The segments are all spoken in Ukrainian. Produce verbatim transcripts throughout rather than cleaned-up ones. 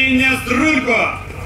Андрій Неструнко.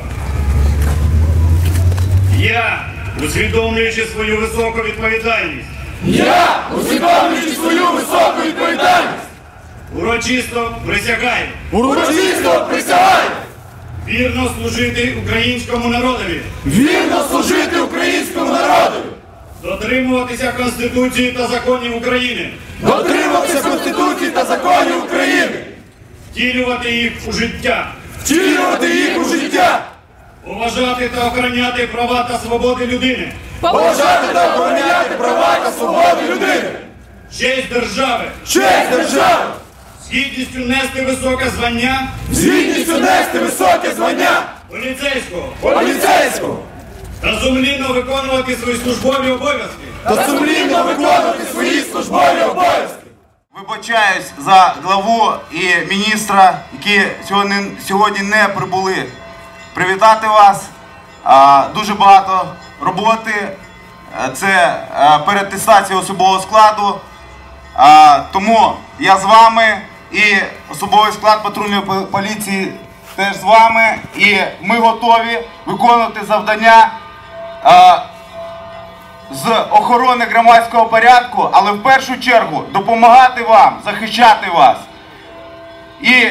Я, усвідомлюючи свою високу відповідальність. Я, усвідомлюючи свою високу відповідальність. Урочисто присягаю. Урочисто присягаю. Вірно служити українському народові. Вірно служити українському народові. Дотримуватися Конституції та законів України. Дотримуватися Конституції та законів України. Втілювати їх у життя. Втілювати їх у життя. Поважати та охороняти права та свободи людини. Поважати та охороняти права та свободи людини. Честь держави. Честь держави. З гідністю нести високе звання. З гідністю нести високе звання. Поліцейського. Поліцейського. Та сумлінно виконувати свої службові обов'язки. Та сумлінно виконувати свої службові обов'язки. Вибачаюсь за главу і міністра, які сьогодні, сьогодні не прибули. Привітати вас. Дуже багато роботи. Це переатестація особового складу. Тому я з вами і особовий склад патрульної поліції теж з вами. І ми готові виконувати завдання з охорони громадського порядку, але в першу чергу допомагати вам, захищати вас. И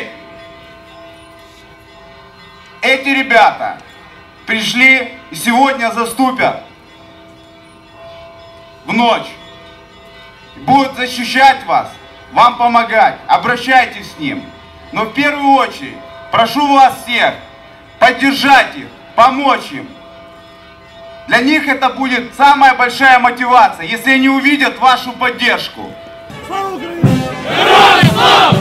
эти ребята пришли и сегодня заступят в ночь. Будут защищать вас, вам помогать, обращайтесь с ним. Но в первую очередь прошу вас всех поддержать их, помочь им. Для них это будет самая большая мотивация, если они увидят вашу поддержку. Слава Україні! Героям слава!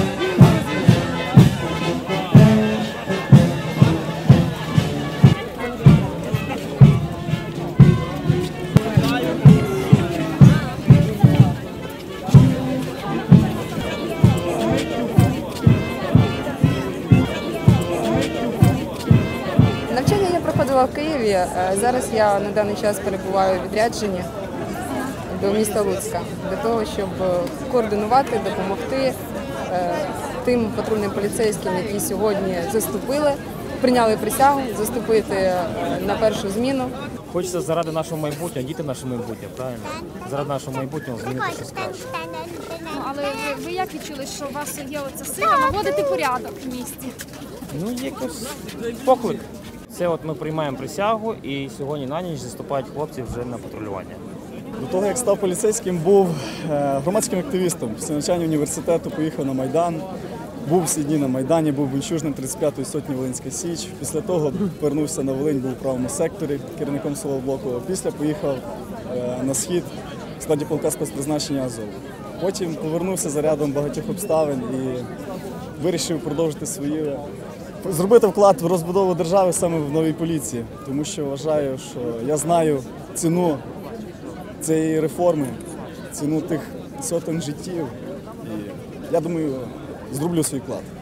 Навчання я проходила в Києві. Зараз я на даний час перебуваю у відрядженні до міста Луцька для того, щоб координувати, допомогти тим патрульним поліцейським, які сьогодні заступили, прийняли присягу заступити на першу зміну. Хочеться заради нашого майбутнього, діти наше майбутнє, правильно? Заради нашого майбутнього змінити щось краще. Ну, але ви, ви як відчули, що у вас є оця сила наводити порядок в місті? Ну, якось поклик. Це от ми приймаємо присягу і сьогодні на ніч заступають хлопці вже на патрулювання. До того, як став поліцейським, був громадським активістом. Після навчання університету поїхав на Майдан, був всі дні на Майдані, був бунчужним тридцять п'ятої сотні Волинська Січ. Після того повернувся на Волинь, був у правому секторі, керівником силового блоку. Після поїхав на схід в складі полка спецпризначення Азов. Потім повернувся за рядом багатьох обставин і вирішив продовжити свою, зробити вклад в розбудову держави саме в новій поліції. Тому що вважаю, що я знаю ціну цієї реформи, ціну тих сотень життів. І я думаю, зроблю свій вклад.